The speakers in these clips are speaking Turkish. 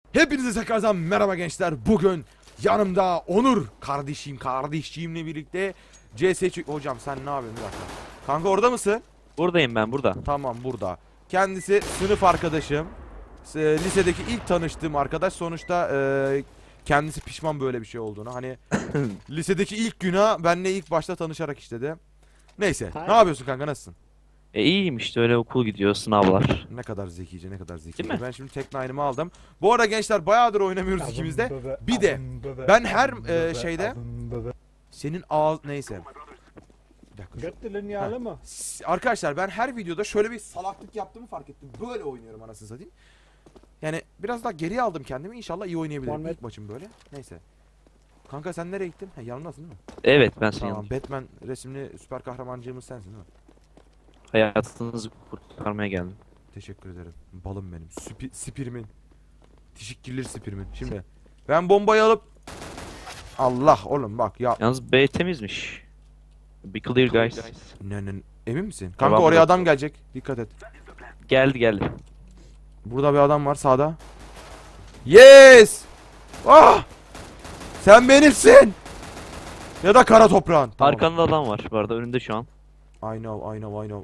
Hepinize tekrardan merhaba gençler. Bugün yanımda Onur kardeşimle birlikte hocam sen ne yapıyorsun bir dakika. Kanka orada mısın? Buradayım ben burada. Tamam burada. Kendisi sınıf arkadaşım. Lisedeki ilk tanıştığım arkadaş. Sonuçta kendisi pişman böyle bir şey olduğunu. Hani lisedeki ilk günah benle ilk başta tanışarak işledi. Neyse. Ne yapıyorsun kanka, nasılsın? İyiyim işte, öyle okul gidiyor, sınavlar. Ne kadar zekice, ne kadar zekice. Değil mi? Ben şimdi Tek9'ımı aldım. Bu arada gençler bayağıdır oynamıyoruz ikimiz de. Bir de ben her şeyde senin ağız neyse. Bir dakika. Götülün yağlı mı? Arkadaşlar ben her videoda şöyle bir salaklık yaptığımı fark ettim. Böyle oynuyorum anasını satayım. Yani biraz daha geriye aldım kendimi. İnşallah iyi oynayabilirim. İlk maçım böyle. Neyse. Kanka sen nereye gittin? Ha, yanımdasın değil mi? Evet, ben senin Tamam. Batman resimli süper kahramancığımız sensin değil mi? hayatınızı kurtarmaya geldim. Teşekkür ederim. Balım benim. Spirimin. Teşekkürler spirimin. Şimdi ben bombayı alıp Allah oğlum bak ya. Yalnız B temizmiş. Be clear guys. Ne emin misin? Kanka Tamam, oraya burada. adam gelecek. Dikkat et. Geldi. Burada bir adam var sağda. Yes! Ah! Sen benimsin. Ya da kara toprağın. Tamam. Arkanda adam var bu arada, önünde şu an. I know.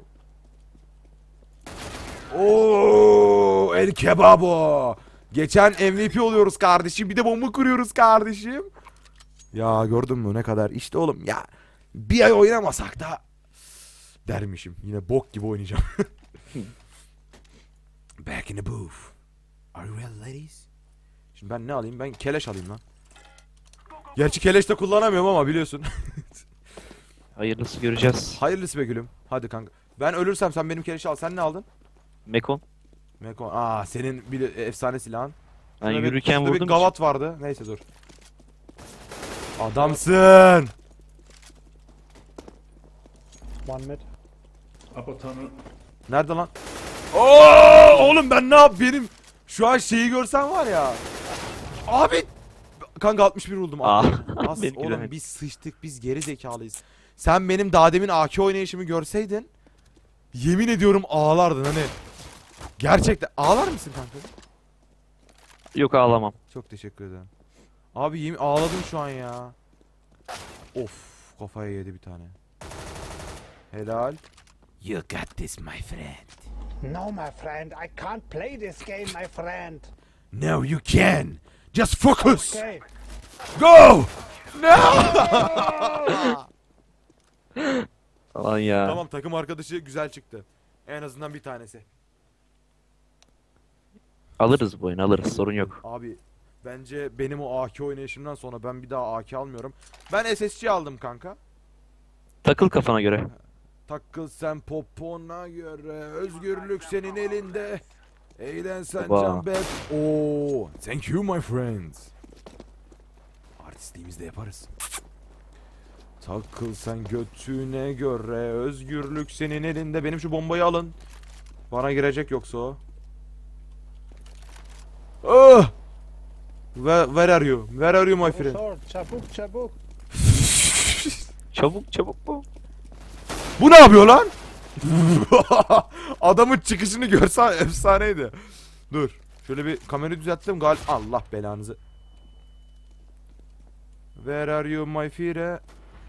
Oo, el kebabo. Geçen MVP oluyoruz kardeşim. Bir de bomba kuruyoruz kardeşim. Ya gördün mü ne kadar? İşte oğlum ya. Bir ay oynamasak da dermişim. Yine bok gibi oynayacağım. Back in the booth. Are you ready ladies? Şimdi ben ne alayım? Ben keleş alayım lan. Gerçi keleş de kullanamıyorum ama biliyorsun. Hayırlısı, göreceğiz. Hayırlısı be gülüm. Hadi kanka. Ben ölürsem sen benim keleşi al. Sen ne aldın? Mekon. Mekon. Aa senin bir efsane silahın. Ben Şurada yürürken şurada vurdum. bir gavat vardı. Neyse dur. Adamsın. One mid. Nerede lan? Oo oğlum ben ne yap benim şu an şeyi görsen var ya. Abi kanka 61 vuruldum. Aa, As, beni oğlum göremedim. biz sıçtık, biz geri zekalıyız. Sen benim daha demin AK oynayışımı görseydin yemin ediyorum ağlardın hani. Gerçekten ağlar mısın kanka? Yok, ağlamam. Çok teşekkür ederim. Abi yemin ağladım şu an ya. Of kafaya yedi bir tane. Helal. You got this my friend. No, my friend, I can't play this game, my friend. No you can. Just focus. Okay. Go. No. Aman ya. Tamam takım arkadaşı güzel çıktı. En azından bir tanesi. Alırız bu oyunu, alırız, sorun yok. Abi bence benim o AK oynayışımdan sonra ben bir daha AK almıyorum. Ben SSG aldım kanka. Takıl kafana göre. Takıl sen popona göre, özgürlük senin elinde. Eğlen sen Baba. can bet. Oo, thank you my friends. Artistliğimizi de yaparız. Takıl sen götüne göre, özgürlük senin elinde. Benim şu bombayı alın. Bana girecek yoksa o. Oh! Where are you? Where are you my friend? Sword, çabuk çabuk. Çabuk bu. Bu ne yapıyor lan? Adamın çıkışını görsen efsaneydi. Dur. Şöyle bir kamerayı düzelttim. Allah belanızı. Where are you my friend?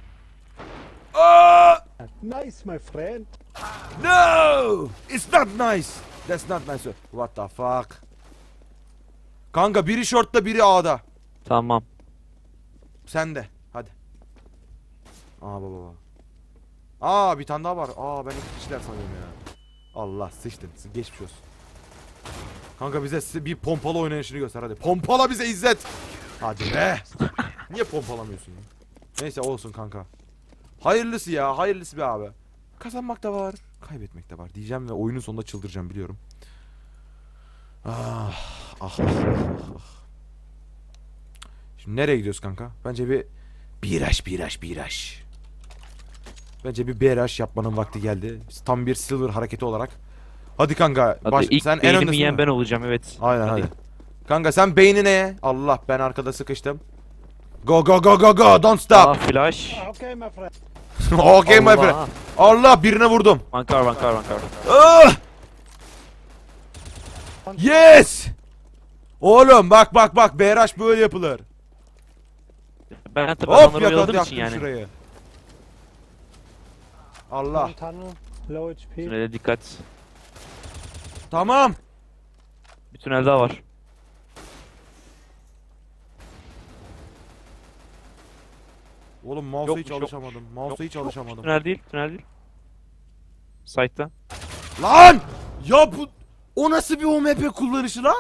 Nice, my friend. No! It's not nice. That's not nice. What the fuck? Kanka biri shortta biri A'da. Tamam. Sen de. Hadi. Baba. Bir tane daha var. Ben iki kişiler sanıyorum ya. Allah sıçtın. Geçmiş olsun. Kanka bize bir pompalı oynayışını göster hadi. Pompala bize İzzet. Hadi be. Niye pompalamıyorsun ya? Neyse olsun kanka. Hayırlısı ya. Hayırlısı be abi. Kazanmak da var. Kaybetmek de var diyeceğim ve oyunun sonunda çıldıracağım biliyorum. Ah. Şimdi nereye gidiyoruz kanka? Bence bir biraş. Bence bir BRH yapmanın vakti geldi. Tam bir silver hareketi olarak. Hadi kanka. Hadi ilk sen en beynimi öndesin yiyen değil mi? ben olacağım, evet. Aynen hadi. Kanka sen beynine ye. Allah ben arkada sıkıştım. Go. Don't stop. Flash. Okay, my friend. Okay my friend. Allah. Allah birine vurdum. Vankar. Ah! Yes! Oğlum bak bak bak, BRH böyle yapılır. Ben tabii Hop adamları yakaladı, oyaladığım yaktım için yani. şurayı. Allah. One tunnel, low HP. Tünele dikkat. Tamam. Bir tünel daha var. Oğlum mouse'a Yokmuş, hiç yokmuş. alışamadım. Mouse'a hiç alışamadım. Tünel değil, tünel değil. Site'ta. Lan! Ya bu o nasıl bir OMP kullanışı lan?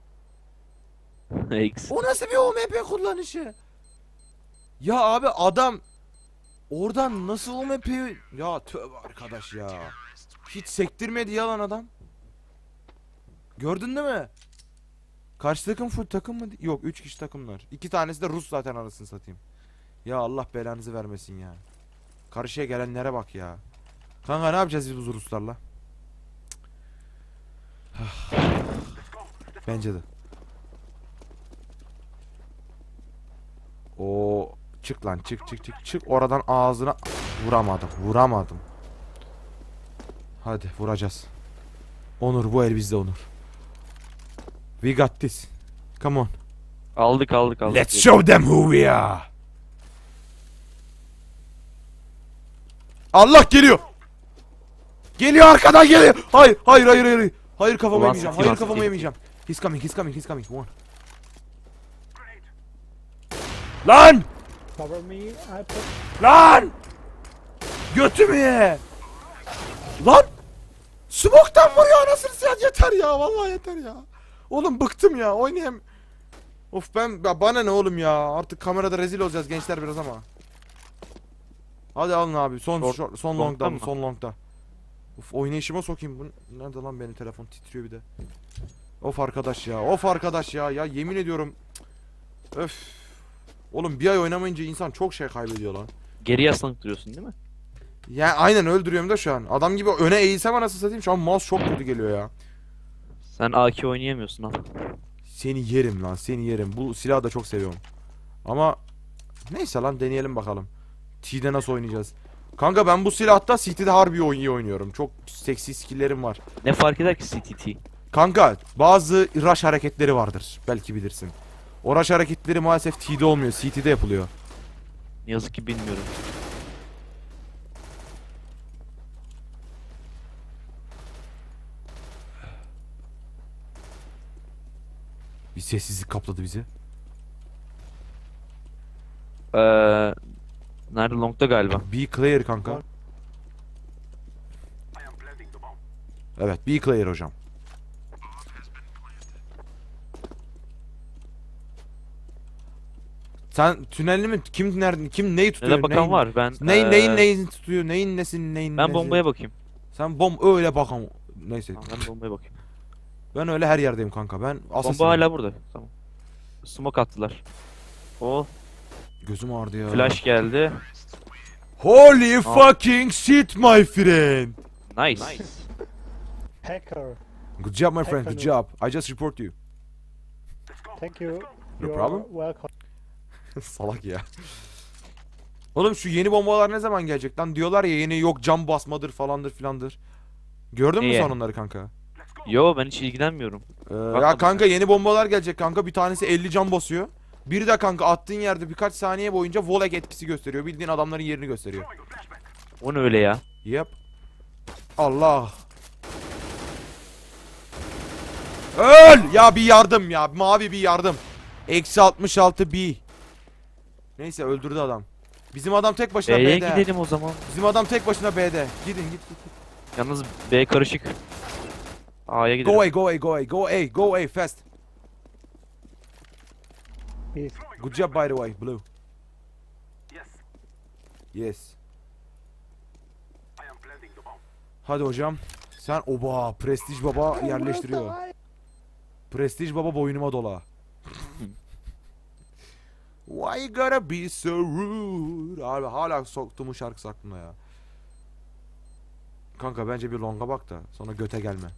X. O nasıl bir OMP kullanışı? Ya abi adam oradan nasıl OMP'yi... Ya tövbe arkadaş ya. Hiç sektirmedi ya lan adam. Gördün değil mi? Karşı takım full takım mı? Yok 3 kişi takımlar. 2 tanesi de Rus zaten, arasını satayım. Ya Allah belanızı vermesin ya. Karşıya gelenlere bak ya. Kanka ne yapacağız biz bu Ruslarla? Bence de. O çık lan, çık çık çık çık oradan, ağzına vuramadım. Hadi vuracağız. Onur, bu el bizde Onur. We got this. Come on. Aldık. Let's show them who we are. Allah geliyor. Geliyor, arkadan geliyor. Hayır. Hayır kafamı Ulan yemeyeceğim. City Hayır var, kafamı City. yemeyeceğim. He's coming. One. Lan! Cover me, I put... Lan! Götümü ye! Lan! Smoke'tan vuruyor anasını satayım, yeter ya, vallahi yeter ya. Oğlum bıktım ya, oynayayım. Of bana ne oğlum ya, artık kamerada rezil olacağız gençler biraz ama. Hadi alın abi, son Long'da long'da, mı? son long'da. Of, oynayışıma sokayım bunu. Nerede lan, benim telefon titriyor bir de. Of arkadaş ya, ya yemin ediyorum. Öf. Oğlum bir ay oynamayınca insan çok şey kaybediyor lan. Geri yaslanıp duruyorsun değil mi? Ya aynen öldürüyorum da şu an. Adam gibi öne eğilsem anasını satayım, şu an mouse çok kötü geliyor ya. Sen AK oynayamıyorsun ha. Seni yerim lan, seni yerim. Bu silahı da çok seviyorum. Ama neyse lan, deneyelim bakalım. T'de nasıl oynayacağız? Kanka ben bu silahta City'de harbi iyi oynuyorum. Çok seksi skill'lerim var. Ne fark eder ki CTT? Kanka bazı rush hareketleri vardır. Belki bilirsin. O rush hareketleri maalesef T'de olmuyor. CT'de yapılıyor. Ne yazık ki bilmiyorum. Bir sessizlik kapladı bizi. Nerede? Long'da galiba. Be clear kanka. Evet, be clear hocam. Sen tünelini mi? Kim nerede? Kim neyi tutuyor? Ne bakan var? Ben Neyin tutuyor? Neyin neyin ben nesi? bombaya bakayım. Sen öyle bakan. Neyse. Tamam, ben bombaya bakayım. Ben öyle her yerdeyim kanka. Ben asasınım. Bomba hala burada. Tamam. Smoke attılar. O Gözüm ağrıdı ya. flash geldi. Holy fucking shit my friend. Nice. Hacker. Good job my friend. Good Hacker. job. I just report you. Thank you. No You're problem. welcome. Salak ya. Oğlum şu yeni bombalar ne zaman gelecek lan? Diyorlar ya, yeni yok cam basmadır falandır filandır. Gördün mü Niye? sen onları kanka? Yo, ben hiç ilgilenmiyorum. Ya kanka yeni bombalar gelecek kanka. Bir tanesi 50 cam basıyor. Biri de kanka attığın yerde birkaç saniye boyunca volek etkisi gösteriyor. Bildiğin adamların yerini gösteriyor. O ne öyle ya? Yep. Allah. Öl! Ya bir yardım ya. Mavi bir yardım. Eksi 66 B. Neyse öldürdü adam. Bizim adam tek başına B'ye B'de. gidelim o zaman. Bizim adam tek başına B'de. Gidin git. Yalnız B karışık. A'ya Go gidelim. away, go away, go away, go away, go away fast. Peace. Good job by the way, Blue. Yes. Hadi hocam. Sen oba, Prestige Baba yerleştiriyor. Prestige Baba boynuma dola. Why you gotta be so rude? Abi hala soktuğum şarkısı aklımda ya. Kanka bence bir longa bak da sonra göte gelme.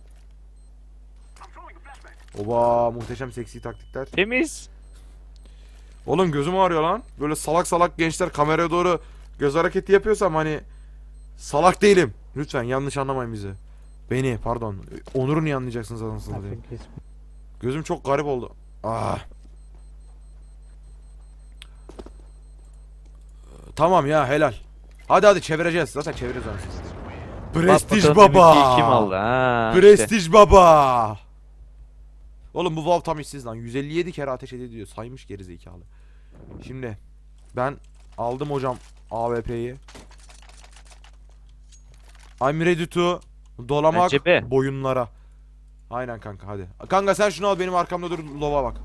Oba, muhteşem seksi taktikler. Temiz. Oğlum gözüm ağrıyor lan. Böyle salak salak gençler kameraya doğru göz hareketi yapıyorsam hani salak değilim. Lütfen yanlış anlamayın bizi. Beni pardon. Onur'u niye anlayacaksınız anasını I satayım. think he's Gözüm çok garip oldu. Ah. Tamam ya, helal. Hadi çevireceğiz. Zaten çevireceğiz onu siz. Prestij Bak bakalım baba. MVP'yi kim aldı? Ha, işte. Prestij baba. Oğlum bu Valve tam işsiz lan. 157 kere ateş ediyor. Saymış gerizekalı. Şimdi ben aldım hocam AWP'yi. I'm ready to dolamak Bence B. boyunlara. Aynen kanka, hadi. Kanka sen şunu al, benim arkamda dur, lova bak.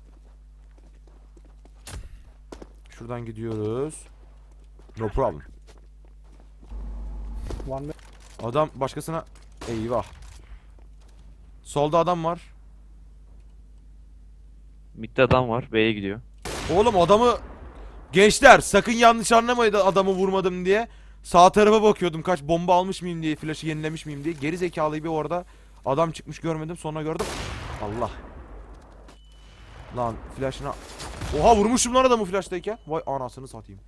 Şuradan gidiyoruz. No problem. One Adam başkasına... Eyvah. Solda adam var. Mid'de adam var. B'ye gidiyor. Oğlum adamı... Gençler sakın yanlış anlamayın da adamı vurmadım diye. Sağ tarafa bakıyordum, kaç bomba almış mıyım diye, flash'ı yenilemiş miyim diye. Geri zekalıyı bir orada adam çıkmış görmedim, sonra gördüm. Allah. Lan flash'ına... Oha, vurmuşum lan adamı flash'tayken. Vay anasını satayım.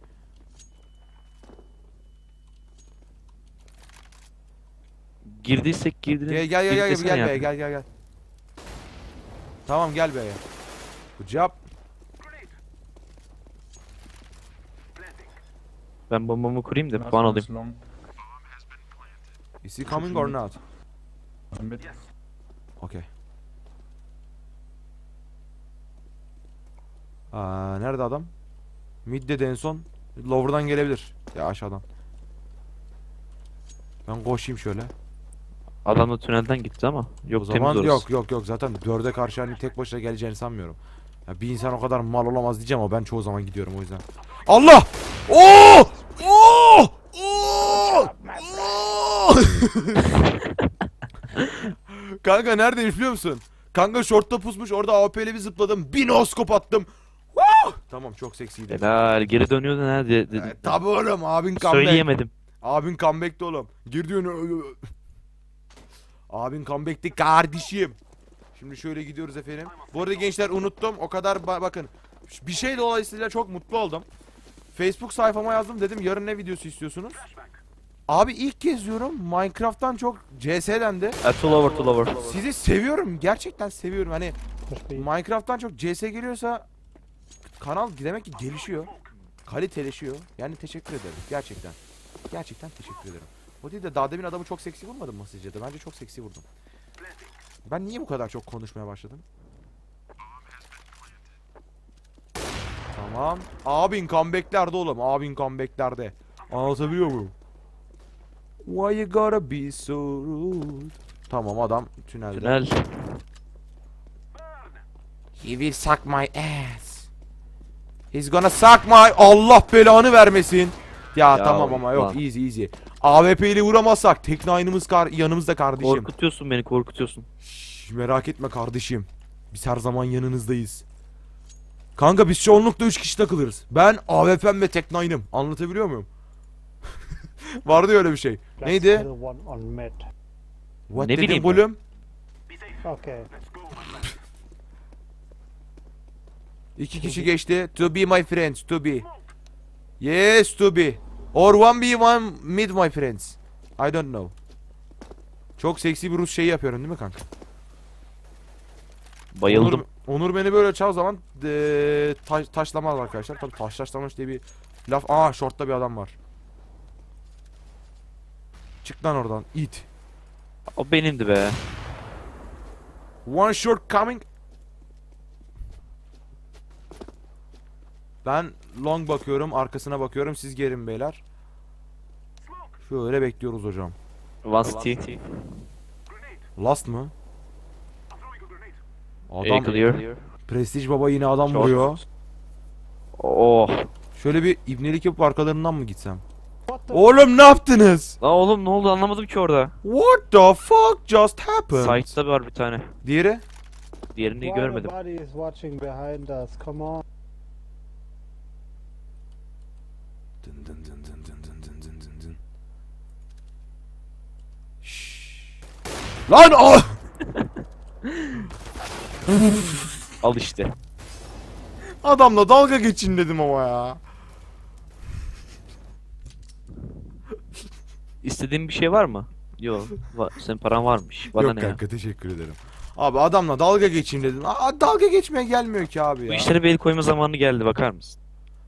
Girdiysek girdin. Gel desene gel ya. be, gel. Tamam gel be ya. Good job. Ben bombamı kurayım da Last puan one alayım. is long. Is he coming or not? Mid. Okay. Nerede adam? Mid'de de en son. Lower'dan gelebilir. Ya aşağıdan. Ben koşayım şöyle. Adam da tünelden gitti ama. Yok, O temiz zaman orası. yok zaten 4'e karşı hani tek başına geleceğini sanmıyorum. Ya bir insan o kadar mal olamaz diyeceğim ama ben çoğu zaman gidiyorum o yüzden. Allah! Oo! Oo! Oo! Oo! Kanka neredeymiş biliyor musun? Kanka short'ta pusmuş, orada AWP ile bir zıpladım. Bir noskop attım. Woo! Tamam, çok seksiydi. Helal. Geri dönüyordu ne dedim. Tabi oğlum, abin comeback. Söyleyemedim. Abin comeback'ti oğlum. Gir diyorsun. Abin comeback'ti kardeşim. Şimdi şöyle gidiyoruz efendim. Bu arada gençler unuttum. O kadar bakın. Bir şey dolayısıyla çok mutlu oldum. Facebook sayfama yazdım, dedim yarın ne videosu istiyorsunuz? Abi ilk kez diyorum, Minecraft'tan çok CS'den de. Too lower. Sizi seviyorum. Gerçekten seviyorum. Hani must be. Minecraft'tan çok CS geliyorsa kanal demek ki gelişiyor. Kaliteleşiyor. Yani teşekkür ederim. Gerçekten. Gerçekten teşekkür ederim. O değil de daha demin adamı çok seksi vurmadım mı sizce de? Bence çok seksi vurdum. Ben niye bu kadar çok konuşmaya başladım? Tamam. Abin comeback'lerde oğlum. Abin comeback'lerde. Anlatabiliyor muyum? Why you gotta be so rude? Tamam, adam tünelde. Tünel. He will suck my ass. He's gonna suck my... Allah belanı vermesin. Ya tamam ama yok, lan. easy. AWP ile vuramazsak Tek9'ımız yanımızda kardeşim. Korkutuyorsun beni, korkutuyorsun. Şş, merak etme kardeşim. Biz her zaman yanınızdayız. Kanka biz çoğunlukla 3 kişi takılırız. Ben AWP'm ve Tek9'ım. Anlatabiliyor muyum? Vardı ya öyle bir şey. Let's Neydi? kill one on mid. What Ne dedin bileyim oğlum? Okay. 2 kişi geçti. To be my friends, to be. Yes, to be. Or 1v1 mid my friends. I don't know. Çok seksi bir Rus şeyi yapıyorum değil mi kanka? Bayıldım. Onur beni böyle çoğu zaman taşlamaz arkadaşlar. Tabii taşlamış diye bir laf. Aa, short'ta bir adam var. Çık lan oradan it. O benimdi be. One short coming. Ben long bakıyorum, arkasına bakıyorum. Siz gelin beyler. Şöyle bekliyoruz hocam. One city. Last mı? A Adam clear. Prestij baba yine adam Short. vuruyor. Oh. Şöyle bir ibnelik yapıp arkalarından mı gitsem? What the? Oğlum ne yaptınız? Lan oğlum ne oldu anlamadım ki orada. What the fuck just happened? Site'da var bir tane. Diğeri? Diğerini Why görmedim. nobody is watching behind us? Come on. Dın dın dın dın dın dın dın dın dın dın. Şşş. Lan ah! Al işte. Adamla dalga geçin dedim ama ya. İstediğin bir şey var mı? Yok. Senin paran varmış. Bana Yok ne kanka, teşekkür ederim. Abi adamla dalga geçeyim dedim. Dalga geçmeye gelmiyor ki abi Bu ya. işlere bir el koyma zamanı geldi, bakar mısın?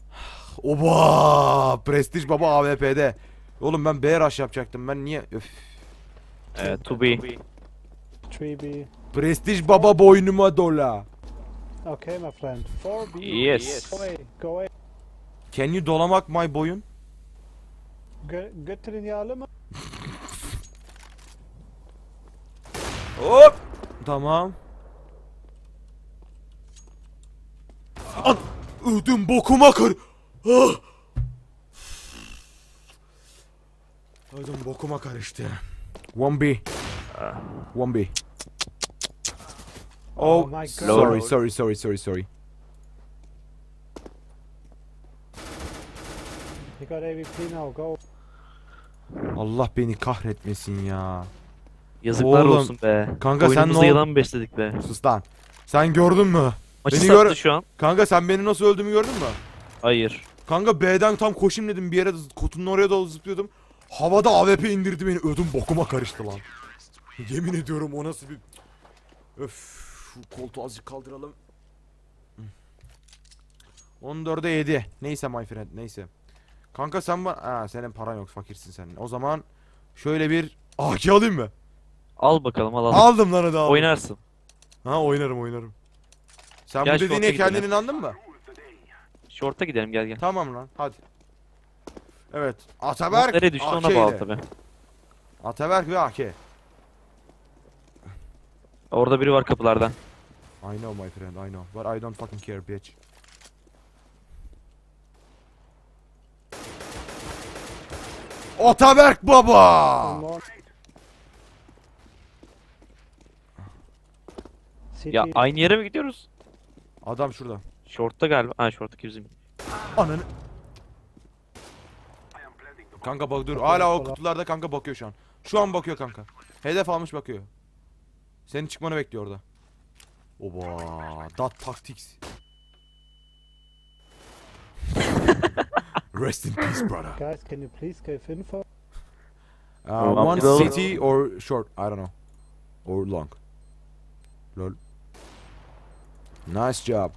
Oba! Prestij baba AWP'de. Oğlum ben B rush yapacaktım. Ben niye? Öf. To be. 3B. Prestij baba boynuma dola. Okay, my friend. 4B. Yes. Go away. Go away. Can you dolamak my boyun? Götürün yağlı mı? Hop! Tamam. An! Ödüm bokuma kır. Ah! Ödüm bokuma karıştı. 1B. 1B. Oh, my God. sorry. You got AVP now. Go. Allah beni kahretmesin ya. Yazıklar Oğlum, olsun be. kanka sen Boynumuza ne ol- yılan besledik be. Sus lan. Sen gördün mü? Maçı Beni sattı gör- şu an. Kanka sen beni nasıl öldüğümü gördün mü? Hayır. Kanka B'den tam koşayım dedim bir yere kutunun oraya doğru zıplıyordum. Havada AWP indirdi beni, ödüm bokuma karıştı lan. Yemin ediyorum o nasıl bir... Öf, şu koltuğu azıcık kaldıralım. 14'e 7. Neyse my friend, neyse. Kanka sen bana... senin paran yok, fakirsin sen. O zaman şöyle bir AK alayım mı? Al bakalım, al. Aldım lan, hadi aldım. Oynarsın. Ha, oynarım. Sen Gel bu şu dediğine orta kendin gidelim. inandın mı? Short'a gidelim, gel gel. Tamam lan, hadi. Evet, Umut Ataberk nereye düştü ona AK bağlı ile. tabi. Ataberk ve AK. Orada biri var kapılardan. I know my friend, I know. But I don't fucking care, bitch. Ataberk baba! One more. CT. Ya aynı yere mi gidiyoruz? Adam şurada. Short'ta galiba. Ha, short'taki bizim. Ananı. Kanka bak dur. Hala o kutularda kanka bakıyor şu an. Şu an bakıyor kanka. Hedef almış bakıyor. Senin çıkmanı bekliyor orada. Oba, that tactics. Rest in peace, brother. Guys, can you please give info? One middle. city or short, I don't know. Or long. Lol. Nice job.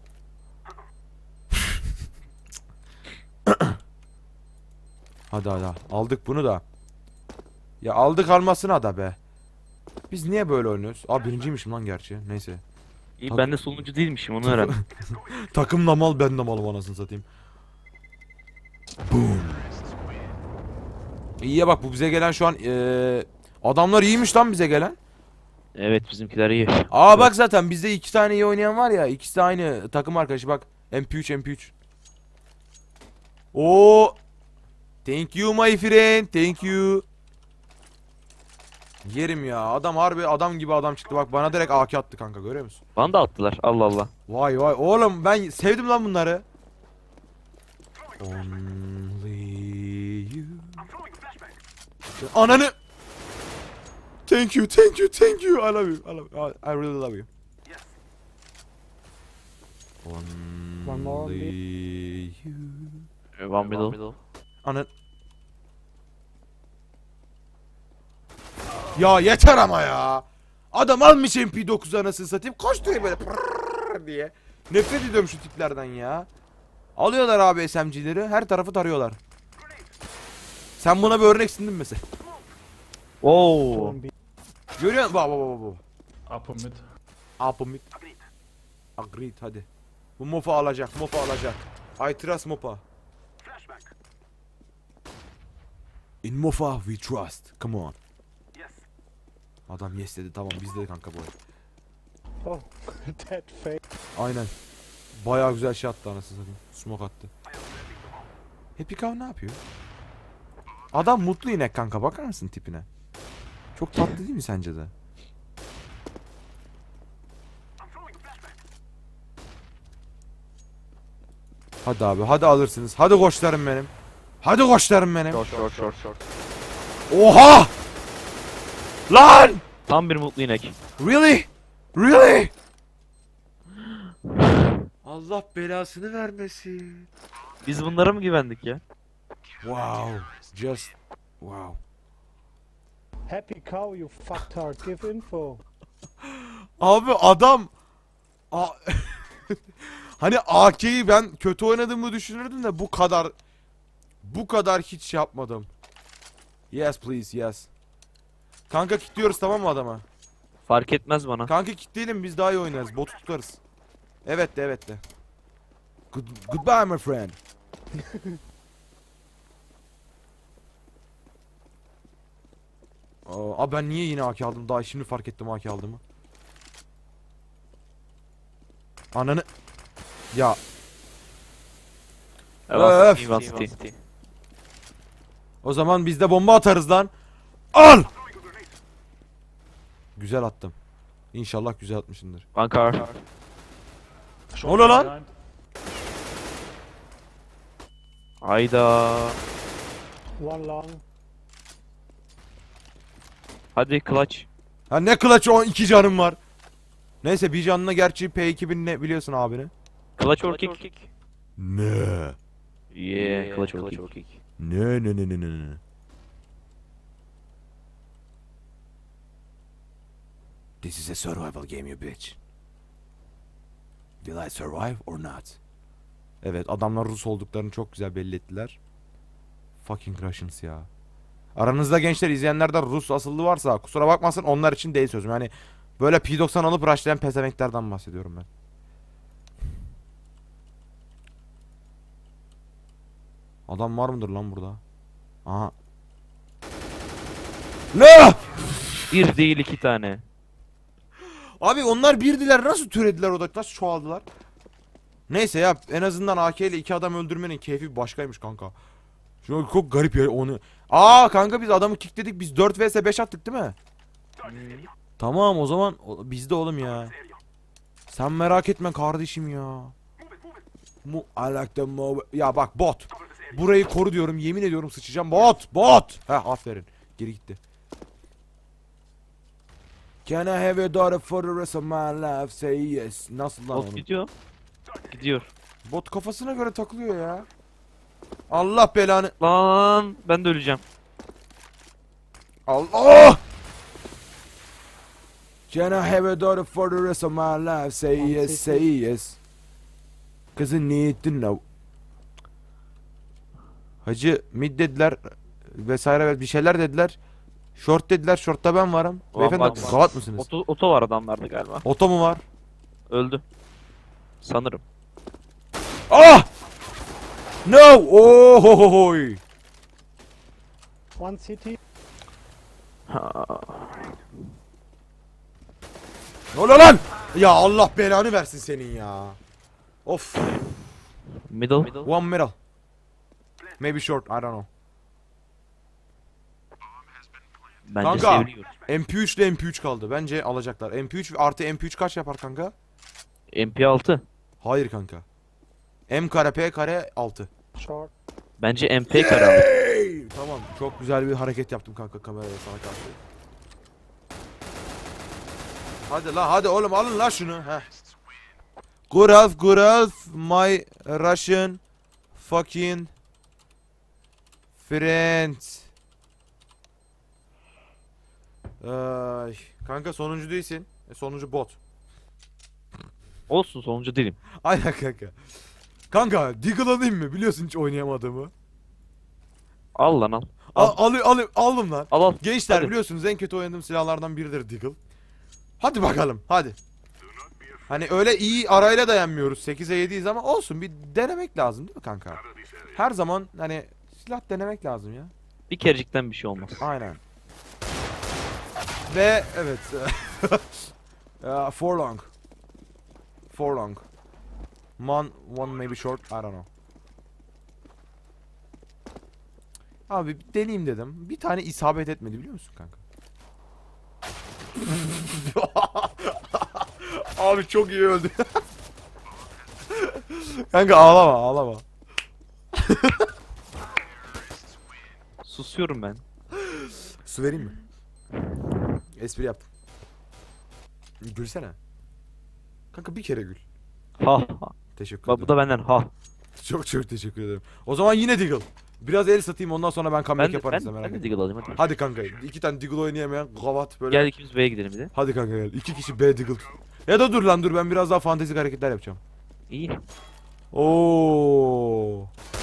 Hadi. Aldık bunu da. Ya aldık almasına da be. Biz niye böyle oynuyoruz? Birinciymişim lan gerçi. Neyse. İyi, ben de sonuncu değilmişim, onu öğrendim. Takım da mal, ben de malım, anasını satayım. Boom. İyiye bak, bu bize gelen şu an adamlar iyiymiş lan bize gelen. Evet, bizimkiler iyi. Bak zaten bizde iki tane iyi oynayan var ya, ikisi de aynı takım arkadaşı, bak. MP3. Oo. Thank you my friend. Thank you. Yerim ya. Adam harbi adam gibi adam çıktı. Bak bana direkt AK attı kanka, görüyor musun? Bana da attılar. Allah Allah. Vay oğlum, ben sevdim lan bunları. Only you. Ananı. Thank you. I love you. I really love you. One more. Only you. One middle. Anan. Ya yeter ama ya. Adam almış MP9 anasını satayım. Koşturuyor böyle pırrrr diye. Nefret ediyorum şu tiplerden ya. Alıyorlar abi SMG'leri, her tarafı tarıyorlar. Sen buna bir örneksin değil mi mesela? Oo. 1B. Görüyor musun? Bak. Upper mid. Upper mid. Agreed, hadi. Bu Mofa alacak. I trust Mofa. In Mofa we trust. Come on. Adam yes dedi, tamam bizde de kanka bu. Oh, that fake. Aynen. Bayağı güzel şey attı anasını satayım. Smoke attı. Happy Cow ne yapıyor? Adam mutlu inek kanka, bakar mısın tipine? Çok tatlı değil mi sence de? Hadi abi, hadi alırsınız. Hadi koçlarım benim. Short. Oha! Lan! Tam bir mutlu inek. Really? Allah belasını vermesin. Biz bunlara mı güvendik ya? Wow. Wow. Happy cow, you fucktard. Give info. Abi adam hani AK'yi ben kötü oynadığımı düşünürdüm de bu kadar hiç şey yapmadım. Yes please yes. Kanka kilitliyoruz tamam mı adama? Fark etmez bana. Kanka kilitleyelim biz daha iyi oynarız. Botu tutarız. Evet de evet de. Goodbye my friend. Abi ben niye yine AK aldım? Daha şimdi fark ettim AK aldığımı. Ananı. Ya. Öf. One city. O zaman biz de bomba atarız lan. Al. Güzel attım. İnşallah güzel atmışındır. One car. Ne oluyor lan? Behind. Hayda. One long. Hadi clutch. Ha ne clutch o 2 canım var. Neyse bir canına gerçi P2000 ne biliyorsun abini. Clutch or kick. Ne? Yeah, clutch or kick. Ne. This is a survival game you bitch. Will I survive or not? Evet adamlar Rus olduklarını çok güzel belli ettiler. Fucking Russians ya. Aranızda gençler izleyenlerden Rus asıllı varsa kusura bakmasın onlar için değil sözüm. Yani böyle P90 alıp rushlayan pezevenklerden bahsediyorum ben. Adam var mıdır lan burada? Aha. Ne? Bir değil 2 tane. Abi onlar birdiler nasıl türediler orada nasıl çoğaldılar? Neyse ya en azından AK ile 2 adam öldürmenin keyfi başkaymış kanka. Şu çok garip ya onu. Kanka biz adamı kickledik biz 4 vs 5 attık değil mi? Tamam o zaman bizde oğlum ya. Sen merak etme kardeşim ya. I like the move. Ya bak bot. Burayı koru diyorum yemin ediyorum sıçacağım bot. Heh aferin geri gitti. Can I have a daughter for the rest of my life? Say yes. Nasıl lan Bot onu? gidiyor. Bot kafasına göre takılıyor ya. Allah belanı. Lan ben de öleceğim. Allah! Can I have a daughter for the rest of my life? Say yes, say yes. Kızı ne ettin la? Hacı mid dediler vesaire bir şeyler dediler. Short dediler. Short'ta ben varım. Ulan Beyefendi bak. gavat mısınız? Oto var adamlarda galiba. Oto mu var? Öldü. Sanırım. Ah! No! Ohohohoy! One city. Ne oluyor lan? Ya Allah belanı versin senin ya. Of. Middle. One middle. Maybe short. I don't know. Bence Kanka. seviliyor. MP3 ile MP3 kaldı. Bence alacaklar. MP3 artı MP3 kaç yapar kanka? MP6. Hayır kanka. M kare P kare 6. Short. Bence MP karalı. Tamam. Çok güzel bir hareket yaptım kanka kameraya sana karşı. Hadi la hadi oğlum alın la şunu. Heh. Good my Russian fucking friend. Ay, kanka sonuncu değilsin. Sonuncu bot. Olsun sonuncu değilim. Aynen kanka. Kanka Deagle alayım mı? Biliyorsun hiç oynayamadığımı. Al lan al. Aldım lan. Al. Gençler Hadi. biliyorsunuz en kötü oynadığım silahlardan biridir Deagle. Hadi bakalım hadi. Hani öyle iyi arayla dayanmıyoruz 8'e 7'yiz ama olsun bir denemek lazım değil mi kanka? Her zaman hani silah denemek lazım ya. Bir kerecikten bir şey olmaz. Aynen. Ve evet. For long. For long. One maybe short. I don't know. Abi bir deneyeyim dedim. Bir tane isabet etmedi biliyor musun kanka? Abi çok iyi öldü. Kanka ağlama. Susuyorum ben. Su vereyim mi? Espri yaptım. Gülsene. Kanka bir kere gül. Ha. Teşekkür Bak bu ederim. da benden ha. Çok teşekkür ederim. O zaman yine Deagle. Biraz el satayım ondan sonra ben comeback Ben de, yaparım size merak ben de etme. Deagle alayım hadi. Hadi kanka 2 tane Deagle oynayamayan gavat böyle. Gel ikimiz B'ye gidelim bir de. Hadi kanka gel. 2 kişi B Deagle. Ya da dur lan dur ben biraz daha fantezik hareketler yapacağım. İyi. Oo.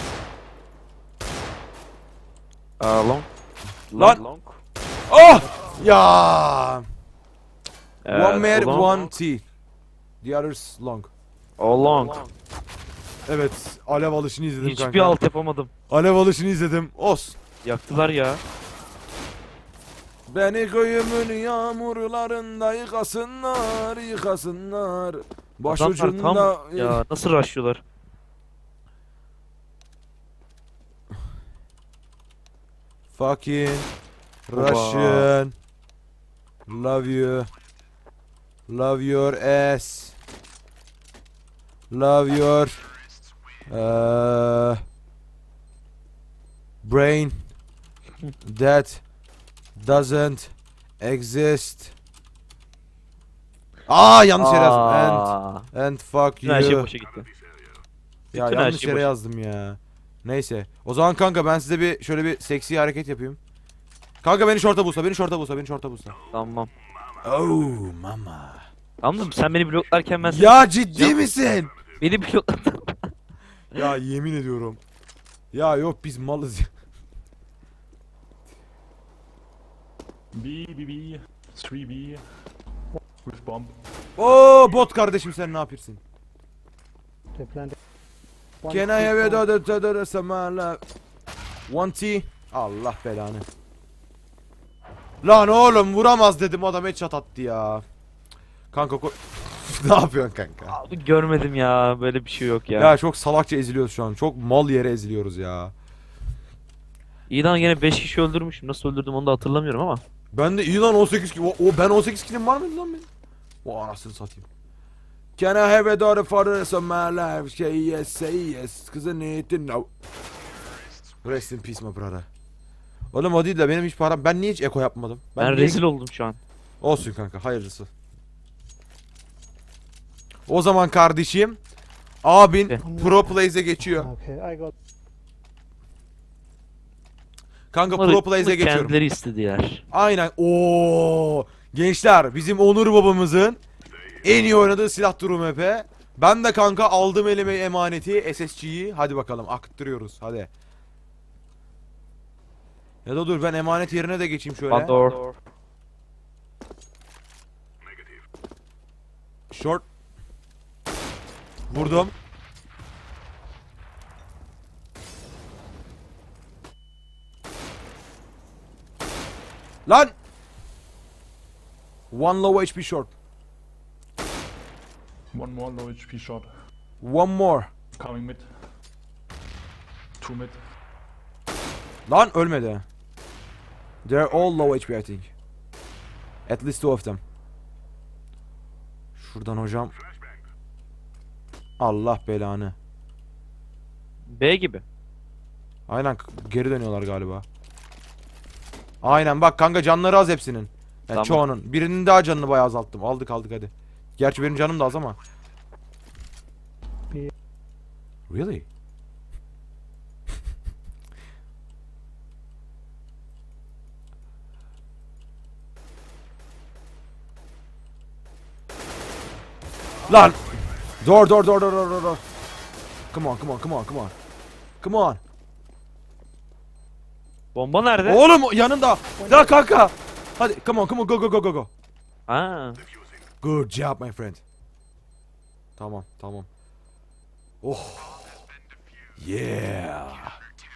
Long. Lan! Long. Oh! Ya! One mid, long. one T. The others long. O long. Evet, alev alışını izledim Hiçbir kanka. alt yapamadım. Alev alışını izledim. Os. Yaktılar ya. Beni köyümün yağmurlarında yıkasınlar, yıkasınlar. Adamlar Başucunda... tam ya nasıl rushlıyorlar? Fucking Oba. Russian. Love you. Love your ass. Love your brain that doesn't exist. Aa yanlış yere yazdım. And fuck Bütün her şey you. boşa gitti. Ya bütün her yanlış şey yere boş. yazdım ya. Neyse. O zaman kanka ben size bir şöyle bir seksi hareket yapayım. Kanka beni şorta bulsa, beni şorta bulsa, beni şorta bulsa. Tamam. Oh mama. Anladım sen beni bloklarken ben seni... Ya ciddi misin? Beni blokladın. Ya yemin ediyorum. Ya yok biz malız ya. B, B, B, 3B, with bomb. Oo bot kardeşim sen ne yapıyorsun? They planted. One Can I quick have bomb. a samala? One T. Allah belanı. Lan oğlum vuramaz dedim adam headshot attı ya. Kanka ne yapıyorsun kanka? Abi görmedim ya. Böyle bir şey yok ya. Ya çok salakça eziliyoruz şu an. Çok mal yere eziliyoruz ya. İyi lan gene 5 kişi öldürmüşüm. Nasıl öldürdüm onu da hatırlamıyorum ama. Ben de iyi lan 18 kill. Ben 18 killim var mıydı lan benim? O anasını satayım. Can I have a daughter for the rest of my life? Say yes, 'cause I need to know. Rest in peace my brother. Oğlum o değil de benim hiç param. Ben niye hiç eko yapmadım? Ben niye- rezil oldum şu an. Olsun kanka hayırlısı. O zaman kardeşim abin Pro Plays'e geçiyor. Okay, I got. Kanka Bunları- Pro Plays'e bunu geçiyorum. kendileri istediler. Aynen. Oo! Gençler bizim Onur babamızın en iyi oynadığı silah durum MP. Ben de kanka aldım elime emaneti SSG'yi. Hadi bakalım akıttırıyoruz hadi. Ya da dur ben emanet yerine de geçeyim şöyle. Bandor. Short. Vurdum. Lan! One low HP short. One more low HP shot. One more. Coming mid. Two mid. Lan ölmedi. They're all low HP I think. At least two of them. Şuradan hocam. Allah belanı. B gibi. Aynen geri dönüyorlar galiba. Aynen bak kanka canları az hepsinin. Yani Tamam. çoğunun. Birinin daha canını bayağı azalttım. Aldık hadi. Gerçi benim canım da az ama. Really? Lan! Door. Come on. Come on. Bomba nerede? Oğlum yanında. La kanka. Hadi come on go. Ha. Good job my friend. Tamam. Oh. Yeah.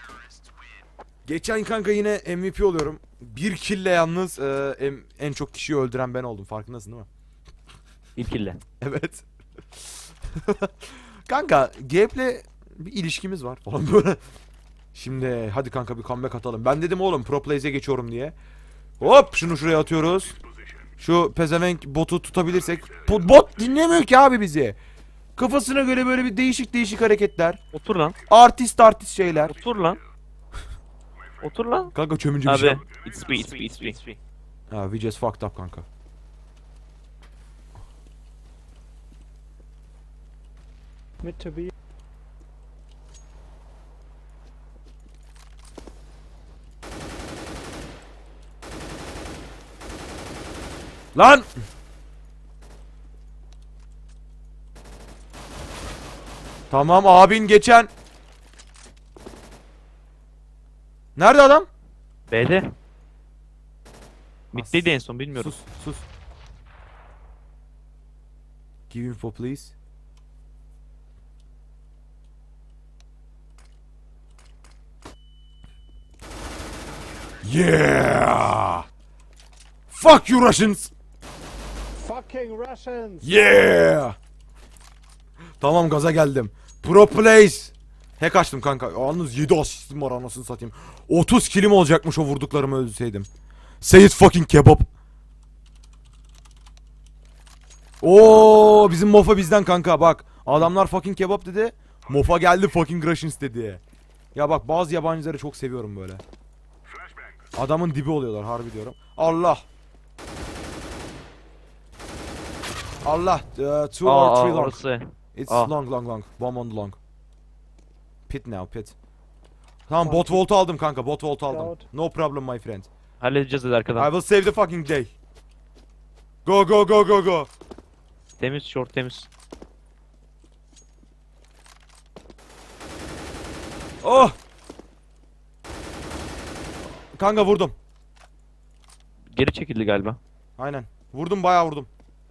Geçen kanka yine MVP oluyorum. Bir kill'le yalnız en çok kişiyi öldüren ben oldum. Farkındasın değil mi? İlkille. Evet. Kanka Gabe'le bir ilişkimiz var falan böyle. Şimdi hadi kanka bir comeback atalım. Ben dedim oğlum Pro Plays'e geçiyorum diye. Hop şunu şuraya atıyoruz. Şu pezevenk botu tutabilirsek. Bot dinlemiyor ki abi bizi. Kafasına göre böyle bir değişik hareketler. Otur lan. Artist şeyler. Otur lan. Otur lan. Kanka çömüncü bir şey. Abi. It's me. Ha we just fucked up kanka. Mid to be. Lan! Tamam abin geçen. Nerede adam? B'de. Mid'deydi en son bilmiyorum. Sus. Give info please. Yeah! Fuck you Russians! Fucking Russians! Yeah! Tamam gaza geldim. Pro place. Hack açtım kanka. Yalnız 7 asistim var anasını satayım. 30 kilim olacakmış o vurduklarımı öldürseydim. Say it fucking kebap. Oo bizim Mofa bizden kanka bak. Adamlar fucking kebap dedi. Mofa geldi fucking Russians dedi. Ya bak bazı yabancıları çok seviyorum böyle. Adamın dibi oluyorlar harbi diyorum. Allah. Allah. Two or three long. Orası. It's Aa. long. Bomb on the long. Pit now, pit. Tamam bot volt'u aldım kanka, bot volt'u aldım. No problem my friend. Halledeceğiz dedi I arkadan. will save the fucking day. Go. Temiz short temiz. Oh! Kanka vurdum. Geri çekildi galiba. Aynen. Vurdum bayağı vurdum.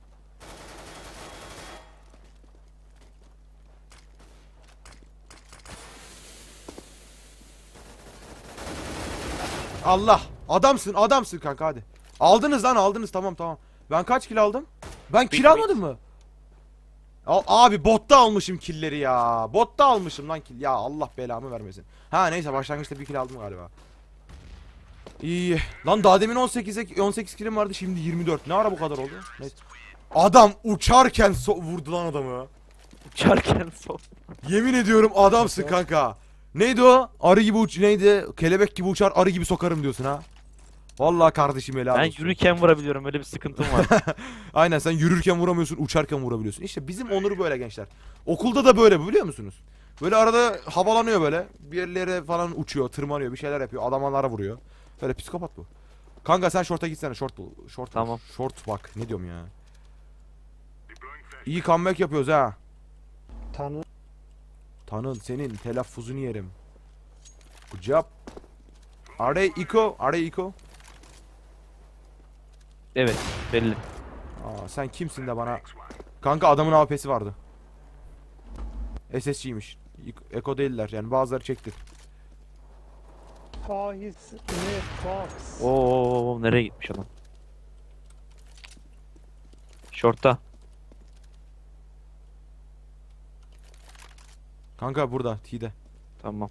Allah! Adamsın kanka hadi. Aldınız tamam. Ben kaç kill aldım? Ben kill almadım mı? Abi botta almışım killleri ya. Botta almışım lan kill. Ya Allah belamı vermesin. Ha neyse başlangıçta bir kill aldım galiba. İyi. Lan daha demin 18 killim vardı şimdi 24. Ne ara bu kadar oldu? Neyse. Adam uçarken vurdu lan adamı. Uçarken sol. Yemin ediyorum adamsın kanka. Neydi o? Arı gibi neydi? Kelebek gibi uçar, arı gibi sokarım diyorsun ha. Vallahi kardeşim helal Ben olsun. yürürken vurabiliyorum öyle bir sıkıntım var. Aynen sen yürürken vuramıyorsun, uçarken vurabiliyorsun. İşte bizim Onur böyle gençler. Okulda da böyle biliyor musunuz? Böyle arada havalanıyor böyle. Bir yerlere falan uçuyor, tırmanıyor, bir şeyler yapıyor. Adamlara vuruyor. Böyle psikopat bu. Kanka sen short'a gitsene, short bul. Short Tamam. bul. Short bak ne diyorum ya. İyi comeback yapıyoruz ha. Tanıl senin telaffuzunu yerim. Good job. Are they eco? Evet belli. Aa, sen kimsin de bana... Kanka adamın AWP'si vardı. SSG'ymiş. Eko değiller yani bazıları çekti. Oh, he's near box. Oo nereye gitmiş adam? Short'ta. Kanka burada T'de. Tamam.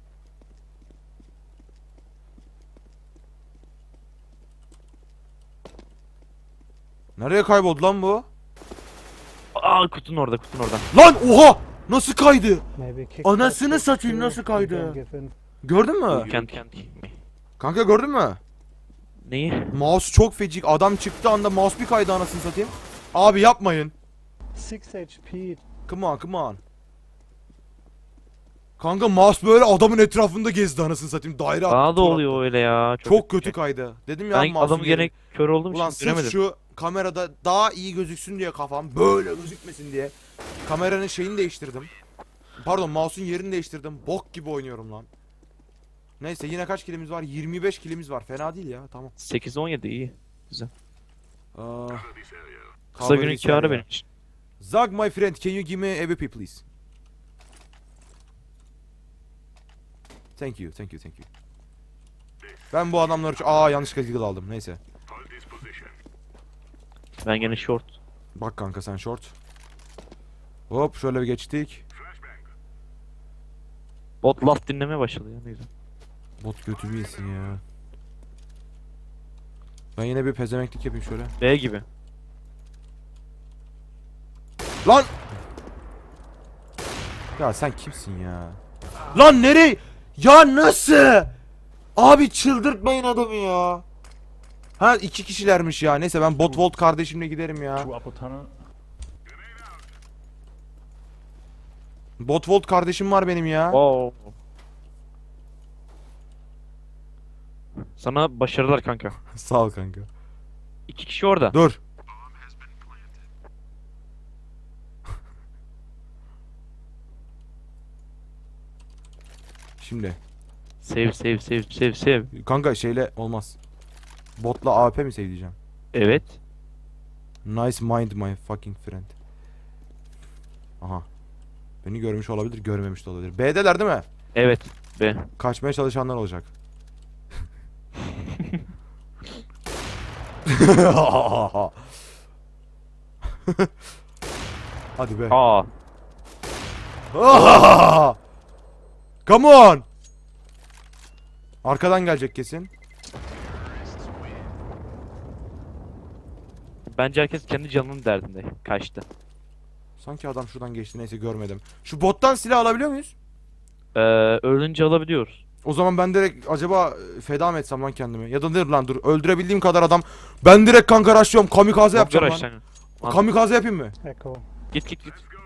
Nereye kayboldu lan bu? Aa kutunun orada. Lan oha! Nasıl kaydı? Maybe kick Anasını that satayım, too. nasıl You kaydı? don't give in. Gördün mü? Kent. Kanka gördün mü? Neyi? Mouse çok fecik. Adam çıktı anda mouse bir kaydı anasını satayım. Abi yapmayın. 6 HP. Come on. Kanka mouse böyle adamın etrafında gezdi anasını satayım. Daire attı. Bana da tur oluyor attı. öyle ya. Çok kötü kaydı. Dedim ya Ben mouse'un adamı yeri- gene kör olduğum Ulan için sırf göremedim. şu kamerada daha iyi gözüksün diye kafam böyle gözükmesin diye kameranın şeyini değiştirdim. Pardon mouse'un yerini değiştirdim. Bok gibi oynuyorum lan. Neyse yine kaç kilimiz var? 25 kilimiz var. Fena değil ya. Tamam. 8-17 iyi. Aa, Kısa cover günün this kârı area. benim için. Zag my friend, can you give me AWP please? Thank you. Ben bu adamları yanlışlıkla deagle aldım. Neyse. Ben gene short. Bak kanka sen short. Hop şöyle bir geçtik. Bot laf dinlemeye başladı ya ne güzel. Bot götümü yesin ya. Ben yine bir pezemeklik yapayım şöyle. B gibi. Lan! Ya sen kimsin ya? Lan nereye? Ya nasıl? Abi çıldırtmayın adamı ya. Ha 2 kişilermiş ya. Neyse ben bot volt kardeşimle giderim ya. Two upper tunnel. Bot volt kardeşim var benim ya. Oo. Sana başarılar kanka. Sağ ol kanka. 2 kişi orada. Dur. Şimdi Save. kanka şeyle olmaz. Botla AWP mi sevdiyeceğim? Evet. Nice mind my fucking friend. Aha. Beni görmüş olabilir, görmemiş de olabilir. B'deler değil mi? Evet. Be. Kaçmaya çalışanlar olacak. Hadi be. Aa. Come on. Arkadan gelecek kesin. Bence herkes kendi canının derdinde. Kaçtı. Sanki adam şuradan geçti, neyse görmedim. Şu bottan silah alabiliyor muyuz? Ölünce alabiliyoruz. O zaman ben direkt acaba feda mı etsem lan kendimi? Ya da dur lan dur, öldürebildiğim kadar adam. Ben direkt kanka rushlıyorum, kamikaze yapacağım lan. Aşağı. Kamikaze yapayım mı? Echo. Git.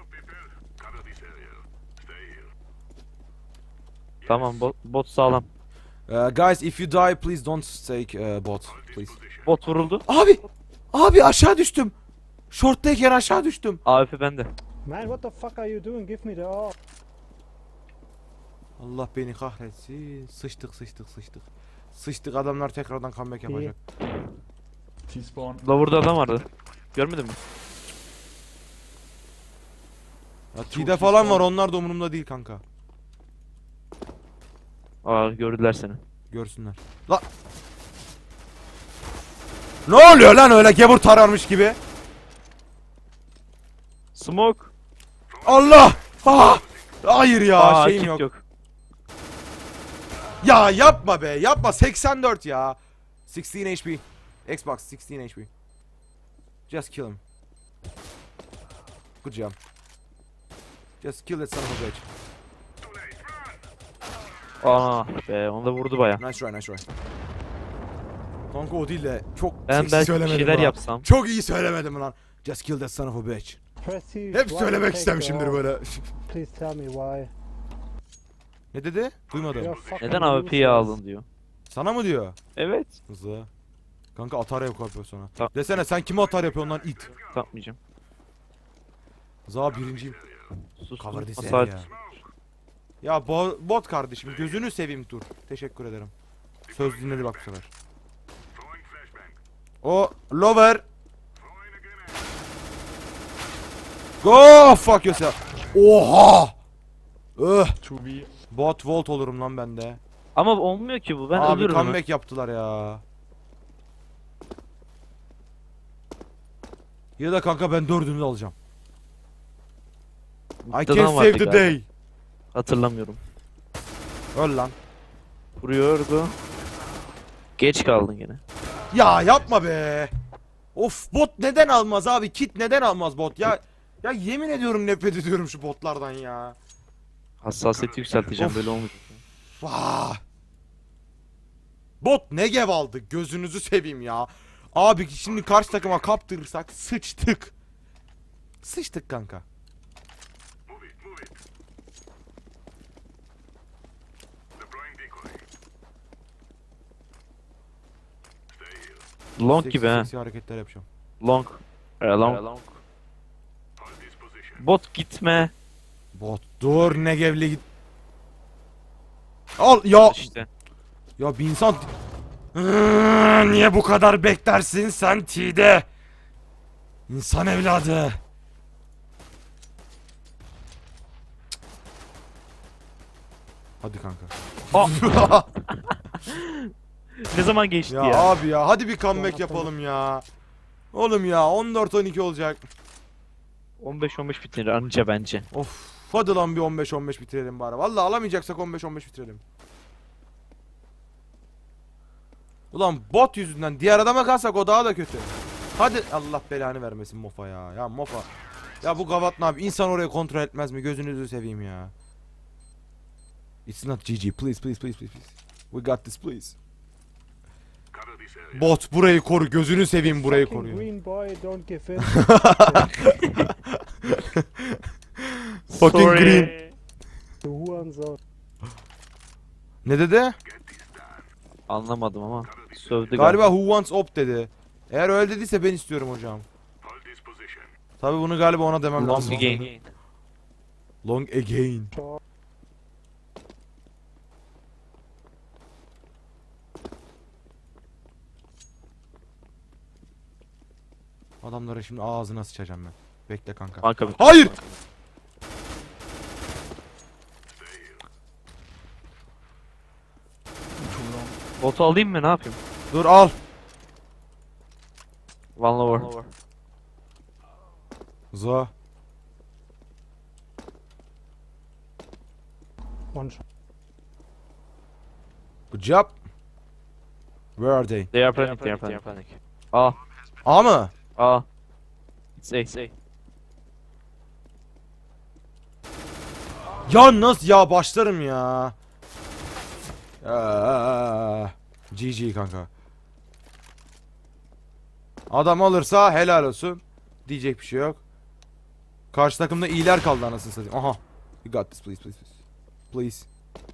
Tamam bot sağlam. Guys, if you die please don't take bot please. Bot vuruldu. Abi aşağı düştüm. Short'tayken aşağı düştüm. AWP bende. Man, what the fuck are you doing? Give me the AWP. Allah beni kahretsin. Sıçtık. Sıçtık, adamlar tekrardan comeback yapacak. T-spawn. Lower'da adam vardı. Görmedin mi? Ya T'de falan var, onlar da umurumda değil kanka. Aa gördüler seni. Görsünler. La. Ne oluyor lan öyle gebur tararmış gibi? Smoke. Allah! Hayır ya, şeyim kit yok. Ya yapma be, yapma, 84 ya. 16 HP. Xbox 16 HP. Just kill him. Good job. Just kill that son of a bitch. Aa be onu da vurdu baya. Nice try. Kanka o değil de çok Ben seksi belki bir söylemedim şeyler lan. yapsam. Çok iyi söylemedim lan. Just kill that son of a bitch. Prestige, Hep why söylemek you take istemişimdir the böyle. AWP? Please tell me why. Ne dedi? Duymadım. You're fucking Neden AWP'yi useless. aldın diyor. Sana mı diyor? Evet. Hızlı. Kanka atar yapıyor sana. Tamam. Desene sen kime atar yapıyorsun lan it? Takmayacağım. Za birinciyim. Sus. Cover this Asalet. area. Ya bot kardeşim, gözünü seveyim dur. Teşekkür ederim. Söz dinledi bak bu sefer. O lover. Go fuck yourself. Oha. 2v. Bot volt olurum lan ben de. Ama olmuyor ki bu. Ben Abi ölürüm hemen. comeback yaptılar ya. Ya da kanka ben dördünü de alacağım. I Dadan can vardı save the galiba. day. Hatırlamıyorum. Öl lan. Vuruyordu. Geç kaldın gene. Ya yapma be. Of, bot neden almaz abi? Kit neden almaz bot ya? Ya yemin ediyorum nefret ediyorum şu botlardan ya. Hassasiyeti yükselteceğim Of. böyle olmayacak. Vah. Bot ne gev aldı? Gözünüzü seveyim ya. Abi şimdi karşı takıma kaptırırsak sıçtık. Sıçtık kanka. Long Seksi gibi ha. seksi hareketler yapacağım. Long. Long. Bot gitme. Bot dur, Negev'le git. Al ya. İşte. Ya bir insan... Niye bu kadar beklersin sen T'de? İnsan evladı. Hadi kanka. Ne zaman geçti Ya ya? abi ya, hadi bir comeback yapalım ya. Oğlum ya 14-12 olacak. 15-15 bitirir anca bence. Of, hadi lan bir 15-15 bitirelim bari. Vallahi alamayacaksak 15-15 bitirelim. Ulan bot yüzünden diğer adama kalsak o daha da kötü. Hadi Allah belanı vermesin Mofa ya. Ya Mofa. Ya bu gavat ne abi? İnsan orayı kontrol etmez mi? Gözünüzü seveyim ya. It's not GG. Please. We got this please. Bot burayı koru. Gözünü seveyim, burayı Fucking koru. green boy, don't give in. Fucking green. The Hurensohn. Ne dedi? Anlamadım ama. Sövdü Galiba who wants op dedi. Eğer öyle dediyse ben istiyorum hocam. Tabi bunu galiba ona demem Long lazım. again. Long again. Adamlara şimdi ağzına sıçacağım ben. Bekle kanka. Kanka. Hayır! Too long. Botu alayım mı, ne yapayım? Dur al. One lower. Zo. One shot. Good job. Where are they? They are panic. A. A mı? A. It's A. Ya nasıl ya, başlarım ya. GG kanka. Adam alırsa helal olsun. Diyecek bir şey yok. Karşı takımda iyiler kaldı anasını satayım. Aha. You got this, please. Please.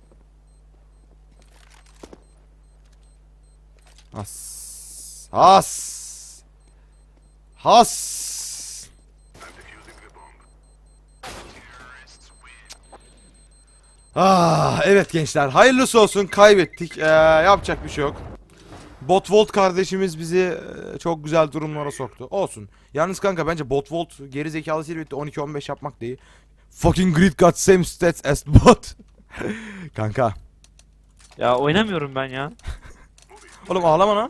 Has. Evet gençler, hayırlısı olsun, kaybettik. Yapacak bir şey yok. Botvolt kardeşimiz bizi çok güzel durumlara soktu. Olsun. Yalnız kanka bence Botvolt geri zekalı silbette 12-15 yapmak değil. Fucking Grid got same stats as bot. Kanka. Ya oynamıyorum ben ya. Oğlum ağlama lan.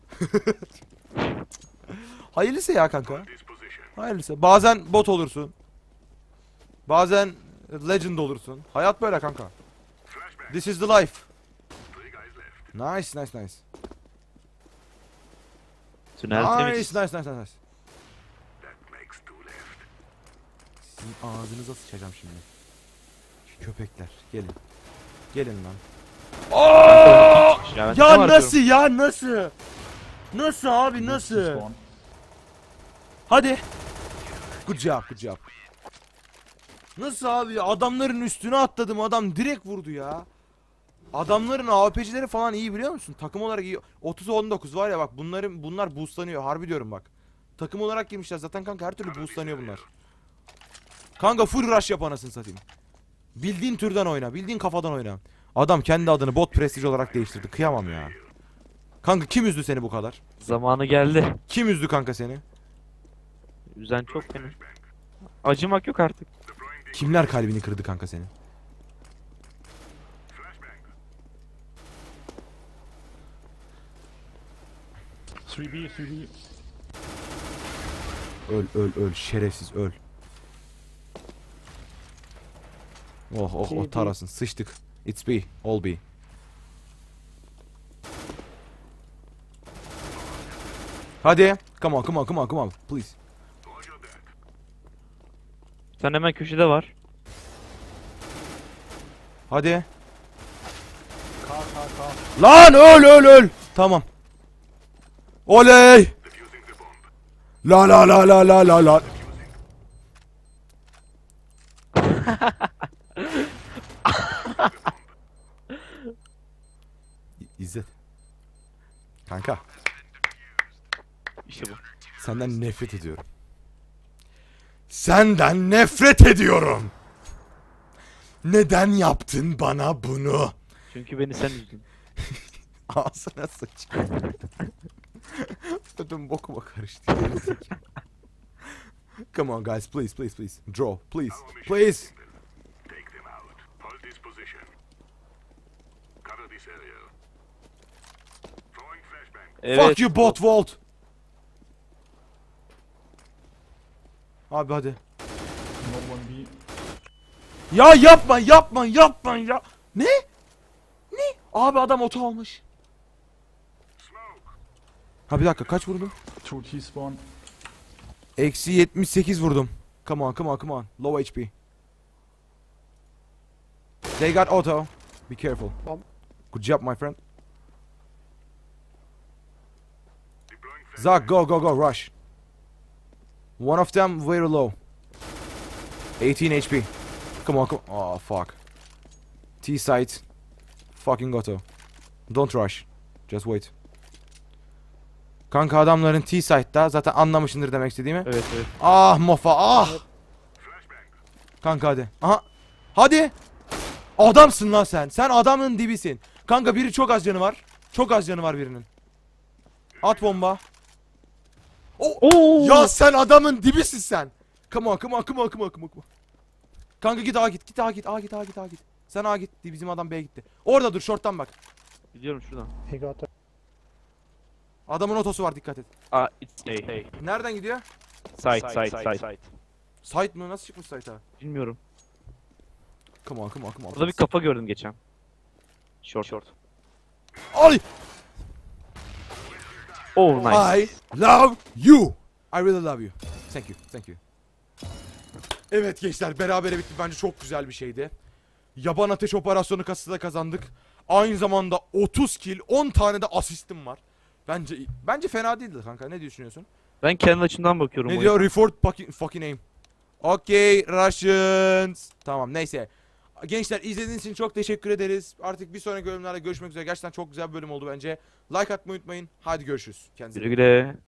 Hayırlısı ya kanka. Hayırlısı. Bazen bot olursun. Bazen legend olursun. Hayat böyle kanka. This is the life. Nice. Tünel temiz. Nice. Sizin ağzınıza sıçacağım şimdi. Şu köpekler. Gelin. Gelin lan. Ya, Ya nasıl ya, nasıl? Nasıl abi, nasıl? T-spawn. Hadi. Good job. Nasıl abi ya? Adamların üstüne atladım, adam direkt vurdu ya. Adamların AWP'cileri falan iyi, biliyor musun? Takım olarak iyi. 30-19 var ya bak, bunlar boostlanıyor. Harbi diyorum bak. Takım olarak girmişler zaten kanka, her türlü boostlanıyor bunlar. Kanka full rush yap anasını satayım. Bildiğin türden oyna, bildiğin kafadan oyna. Adam kendi adını bot prestij olarak değiştirdi. Kıyamam ya. Kanka kim üzdü seni bu kadar? Zamanı geldi. Kim üzdü kanka seni? Üzen çok beni. Acımak yok artık. Kimler kalbini kırdı kanka senin? Three B. Öl şerefsiz öl. Oh tarasın, sıçtık. It's B, all B. Hadi. Come on, please. Sen hemen köşede var. Hadi. Lan öl. Tamam. Oley. La. İzzet. Kanka, İşte bu. senden nefret ediyorum. Senden nefret ediyorum. Neden yaptın bana bunu? Çünkü beni sen üzdün. Ağzına sıç. Ödüm bokuma karıştı. Come on guys, please. Draw, please. Evet. Fuck you Botvolt. Abi hadi. No one B. Ya yapma ya. Ne? Abi adam oto almış. Ha bir dakika, kaç vurdum? Two T-spawn. Eksi 78 vurdum. Come on. Low HP. They got auto. Be careful. Good job my friend. Zach, go, rush. One of them very low. 18 HP. Come on. Oh, fuck. T-side. Fucking auto. Don't rush. Just wait. Kanka adamların T-site'da zaten anlamışsındır demek istediğimi. Evet evet. Ah Mofa ah. Kanka hadi. Aha. Hadi. Adamsın lan sen. Sen adamın dibisin. Kanka biri çok az canı var. Çok az canı var birinin. At bomba. Oo. Ya sen adamın dibisin sen. Come on, come on, come on, come on, come on. Kanka git A git, git A git, A git, A git, A git. Sen A git, bizim adam B'ye gitti. Orada dur, short'tan bak. Gidiyorum şuradan. He got a Adamın otosu var, dikkat et. It's hey. Nereden gidiyor? Site. Site mı? Nasıl çıkmış site'a? Bilmiyorum. Come on, come on, come on. Burada bir kafa gördüm geçen. Short. Ay! Oh nice. I love you. I really love you. Thank you, thank you. Evet gençler, berabere bitti. Bence çok güzel bir şeydi. Yaban ateş operasyonu kasada kazandık. Aynı zamanda 30 kill, 10 tane de asistim var. Bence fena değildi kanka. Ne düşünüyorsun? Ben kendi açımdan bakıyorum. Ne o diyor? yüzden. Report fucking aim. Okay, Russians. Tamam, neyse. Gençler izlediğiniz için çok teşekkür ederiz. Artık bir sonraki bölümlerde görüşmek üzere. Gerçekten çok güzel bir bölüm oldu bence. Like atmayı unutmayın. Hadi görüşürüz. Kendinize iyi Güle bakın. güle.